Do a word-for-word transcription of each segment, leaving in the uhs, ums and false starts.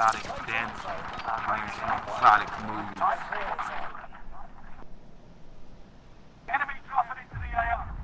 exotic dance, playing some exotic moves. Enemy dropping into the A O.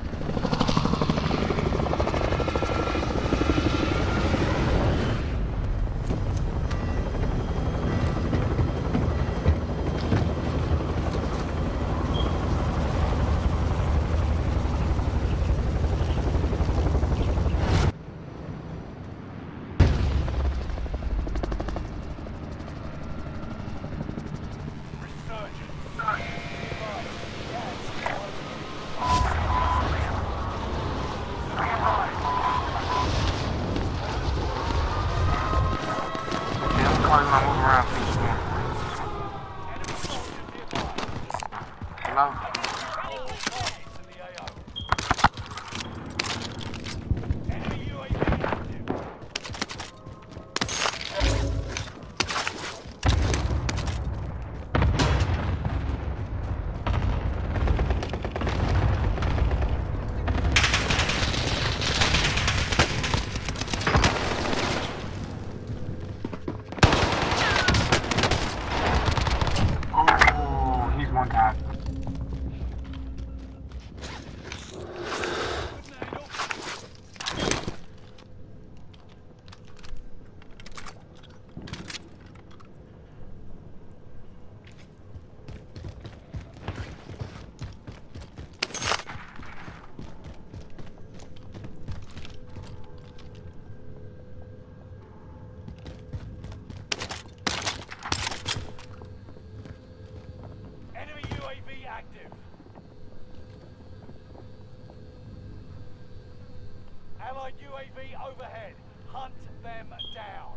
Allied U A V overhead. Hunt them down.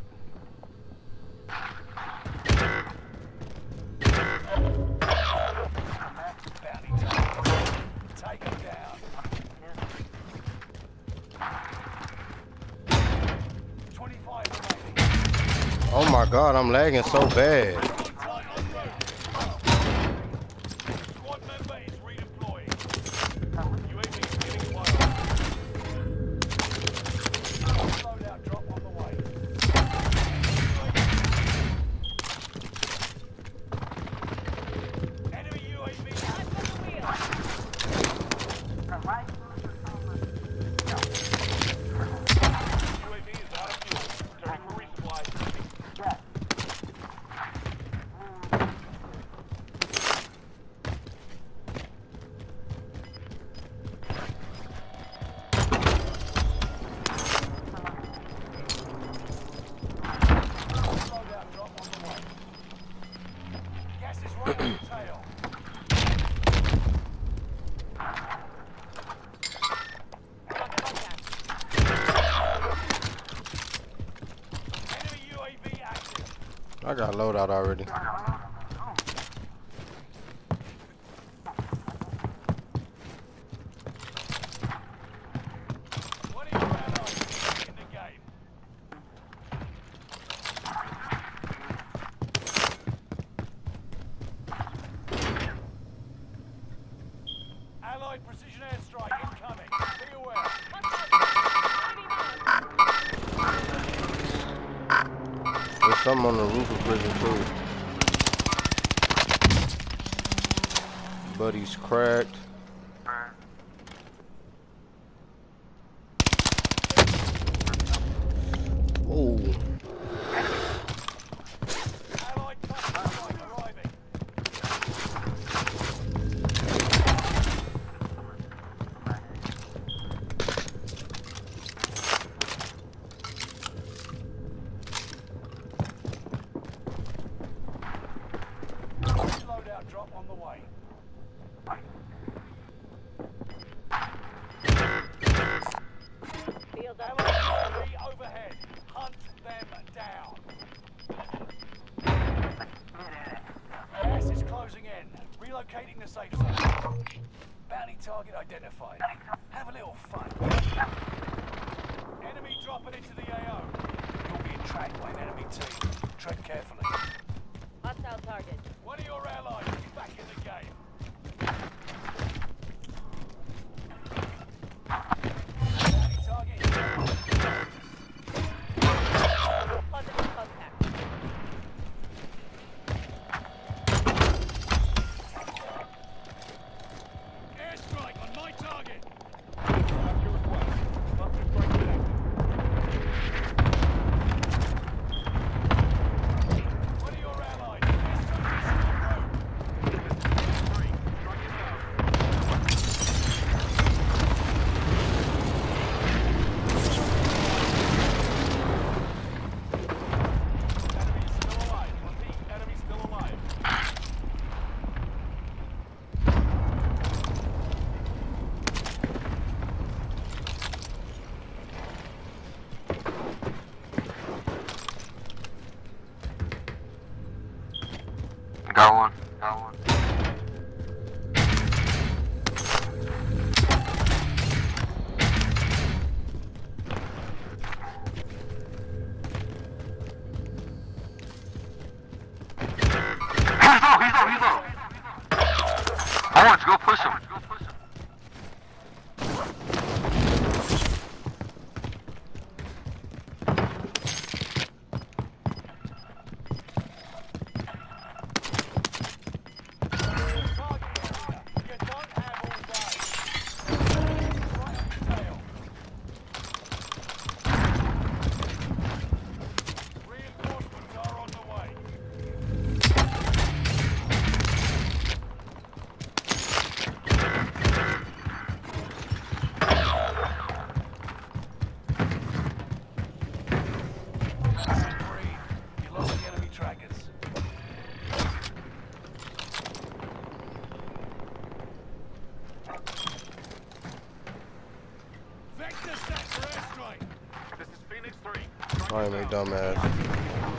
Bounty target. Take them down. twenty-five remaining. Oh my god, I'm lagging so bad. I got loadout already. Allied precision airstrike incoming. Be aware. There's something on the roof of prison too. Buddy's cracked. Oh. Drop on the way. Field overhead. Hunt them down. Gas is closing in. Relocating the safe zone. Bounty target identified. Have a little fun. Enemy dropping into the A O. You're being tracked by an enemy team. Tread carefully. Hostile target. One of your allies is back in the game. Bounty target. Positive contact. got one. Got one. He's low, he's low, he's low. Orange, go push him. I ain't make dumbass.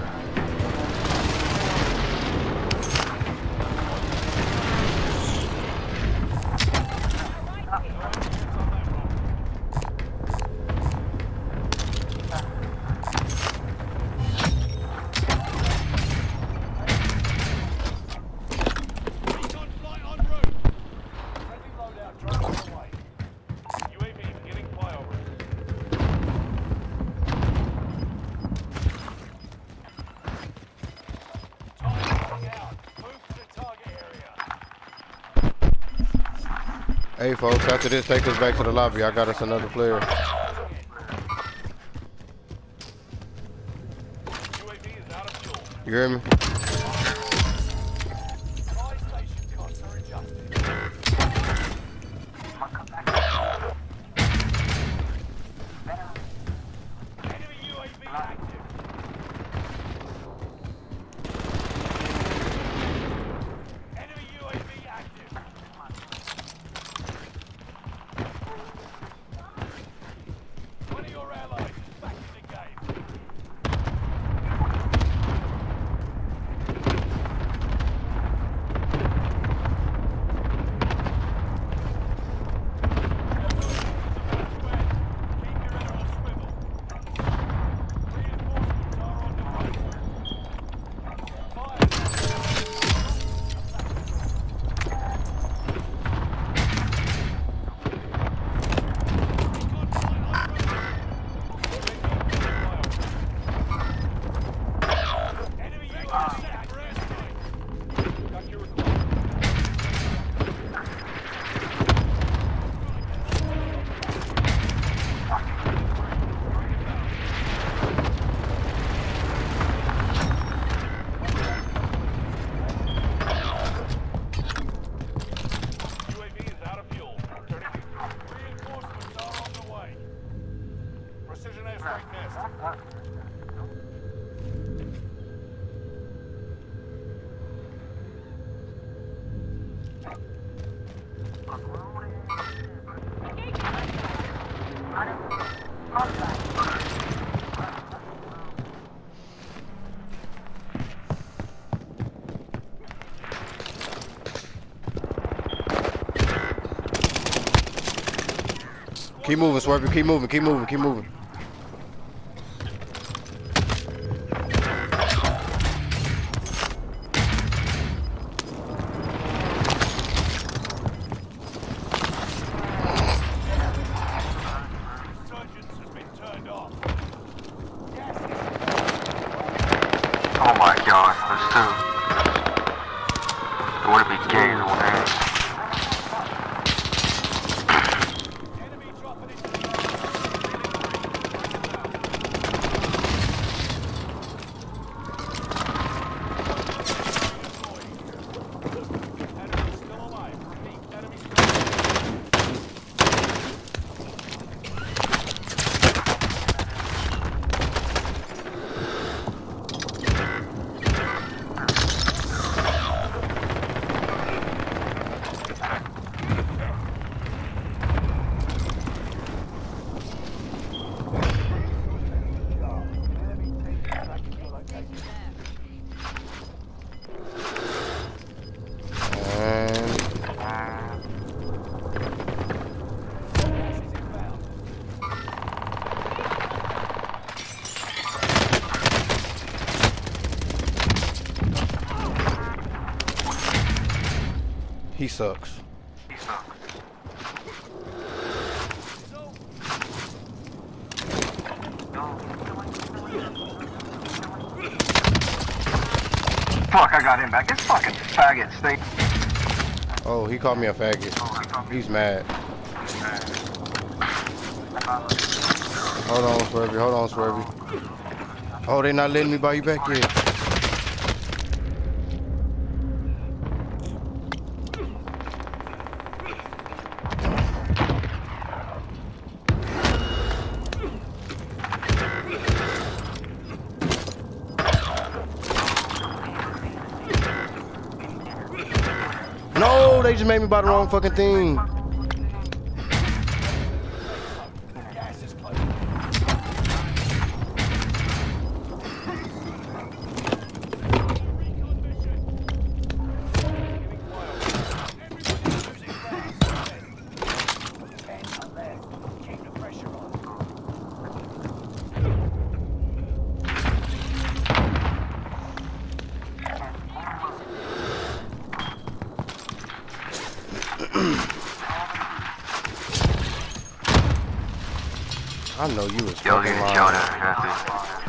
Hey folks, after this, take us back to the lobby. I got us another player. You hear me? Keep moving, Swerve. Keep moving, keep moving, keep moving. Oh my gosh, there's two. It would be gay to one hand. sucks. He sucks. Fuck, I got him back. This fucking faggot stay. Oh, he called me a faggot. He's mad. Hold on, Swervy. Hold on, Swervy. Oh, they not letting me buy you back yet. No, they just made me buy the wrong fucking thing. Gas is closing. Keep the pressure on. I know you was Yo, fucking get lying. shot at. That's it.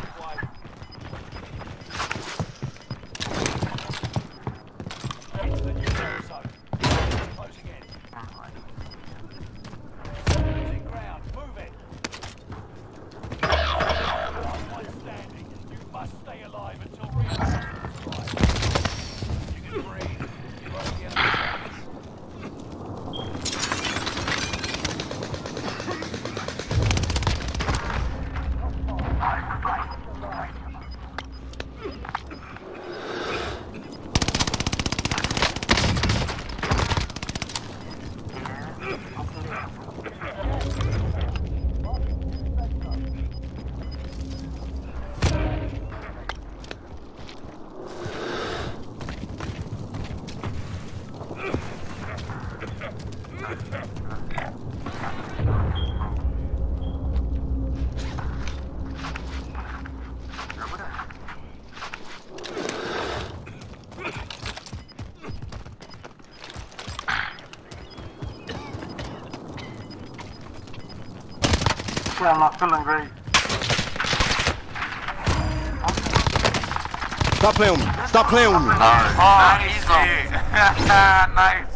Into the new safe zone. Closing in. Losing ground. Move it. Last one standing. You must stay alive until reinforcements arrive. You can breathe. You won't get a chance. Yeah, I'm not feeling great. Stop playing with me. Stop playing with me. Nice. Oh, he's nice. Nice.